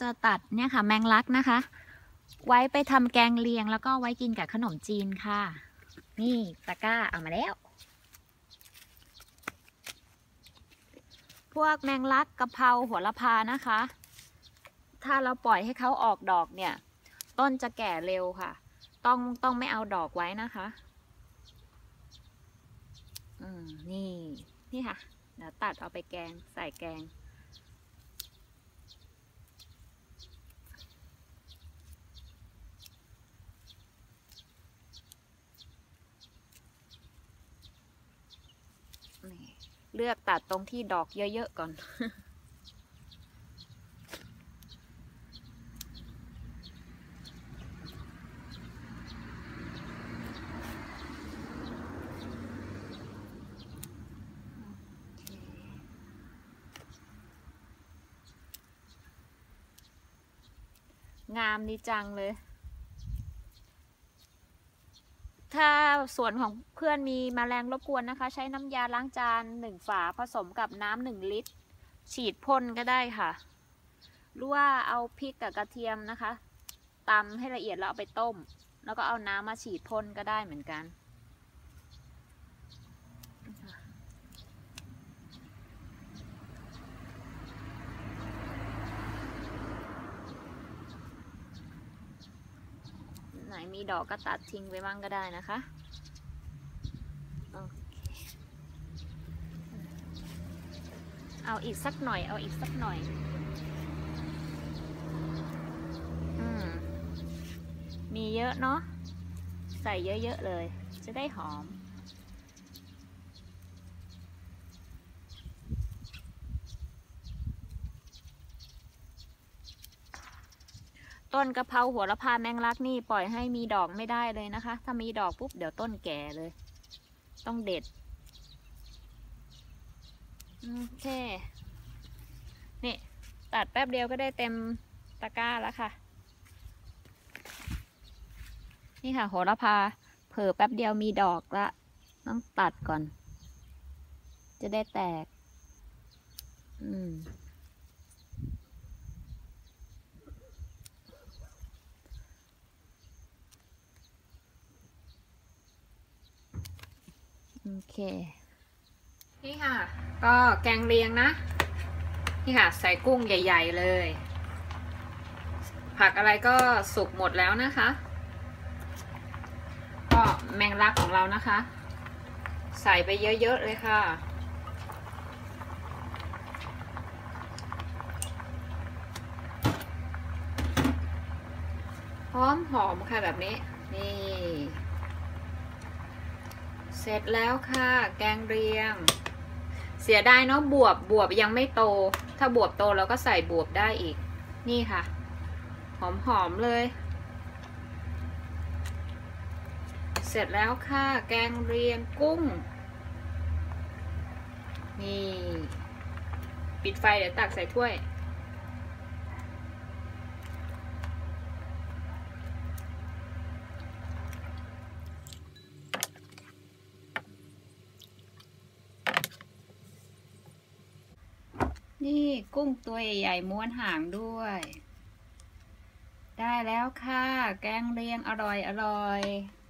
จะตัดเนี่ยค่ะแมงลักนะคะไว้ไปทำแกงเลียงแล้วก็ไว้กินกับขนมจีนค่ะนี่ตะกร้าเอามาแล้วพวกแมงลักกะเพราโหระพานะคะถ้าเราปล่อยให้เขาออกดอกเนี่ยต้นจะแก่เร็วค่ะต้องไม่เอาดอกไว้นะคะนี่ค่ะเดี๋ยวตัดเอาไปแกงใส่แกงเลือกตัดตรงที่ดอกเยอะๆก่อนงามดีจังเลยถ้าส่วนของเพื่อนมีแมลงรบกวนนะคะใช้น้ำยาล้างจาน1 ฝาผสมกับน้ำ1 ลิตรฉีดพ่นก็ได้ค่ะหรือว่าเอาพริกกับกระเทียมนะคะตำให้ละเอียดแล้วเอาไปต้มแล้วก็เอาน้ำมาฉีดพ่นก็ได้เหมือนกันไหนมีดอกก็ตัดทิ้งไปบ้างก็ได้นะคะโอเคเอาอีกสักหน่อยมีเยอะเนาะใส่เยอะๆเลยจะได้หอมต้นกะเพราโหระพาแมงลักนี่ปล่อยให้มีดอกไม่ได้เลยนะคะถ้ามีดอกปุ๊บเดี๋ยวต้นแก่เลยต้องเด็ดโอเคนี่ตัดแป๊บเดียวก็ได้เต็มตะกร้าแล้วค่ะนี่ค่ะโหระพาเผลอแป๊บเดียวมีดอกละต้องตัดก่อนจะได้แตกโอเคนี่ค่ะก็แกงเลียงนะนี่ค่ะใส่กุ้งใหญ่ๆเลยผักอะไรก็สุกหมดแล้วนะคะก็แมงลักของเรานะคะใส่ไปเยอะๆเลยค่ะหอมค่ะแบบนี้นี่เสร็จแล้วค่ะแกงเรียงเสียดายเนาะบวบยังไม่โตถ้าบวบโตเราก็ใส่บวบได้อีกนี่ค่ะหอมเลยเสร็จแล้วค่ะแกงเรียงกุ้งนี่ปิดไฟเดี๋ยวตักใส่ถ้วยนี่กุ้งตัวใหญ่ๆม้วนหางด้วยได้แล้วค่ะแกงเลียงอร่อย